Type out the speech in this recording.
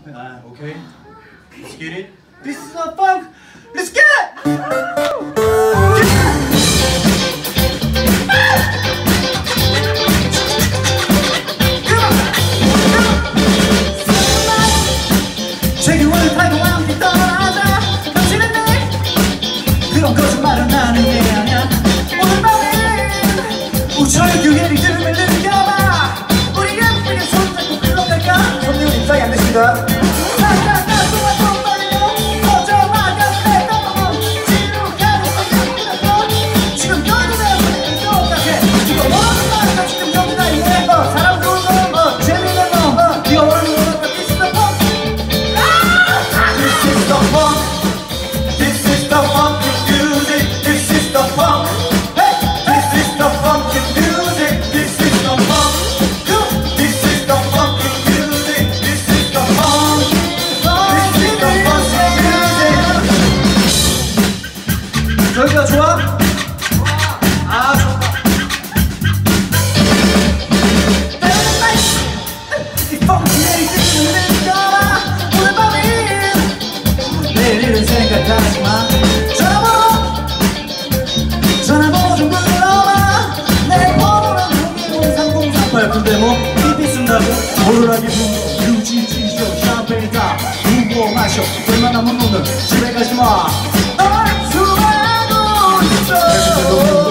Okay. Let's get it. This is our funk. Let's get it! 최근을 타고 함께 떠나자. 당신은 내 그런 거짓말은 나는 게 아니야. 오늘 밤에 우주의 교회를 들으면 느껴봐. 우리 예쁘게 손잡고 클럽 갈까? 선배님 입장이 안 되십니다. 저기가 좋아? 아 좋다. 이 펑키의 이름은 느껴라. 오늘 밤이 내일은 생각하지마. 전화번호 좀 불러봐. 내 번호는 0103038. 근데 뭐 삐삐 쓴다고 호루라기 분노 유지지쇼 샴페인 다 부어 마셔. 얼마나 못 먹는 집에 가지마. 널 수고하고 있어.